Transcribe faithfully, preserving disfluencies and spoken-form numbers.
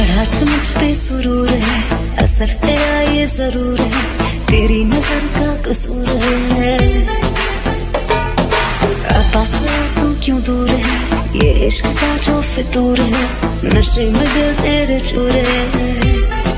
आज मुझ पे सुरूर है, असर तेरा ये जरूर है, तेरी नजर का कसूर है। पास तू क्यों दूर है, ये इश्क का जो फितूर है, नशे में दिल तेरे चूर है।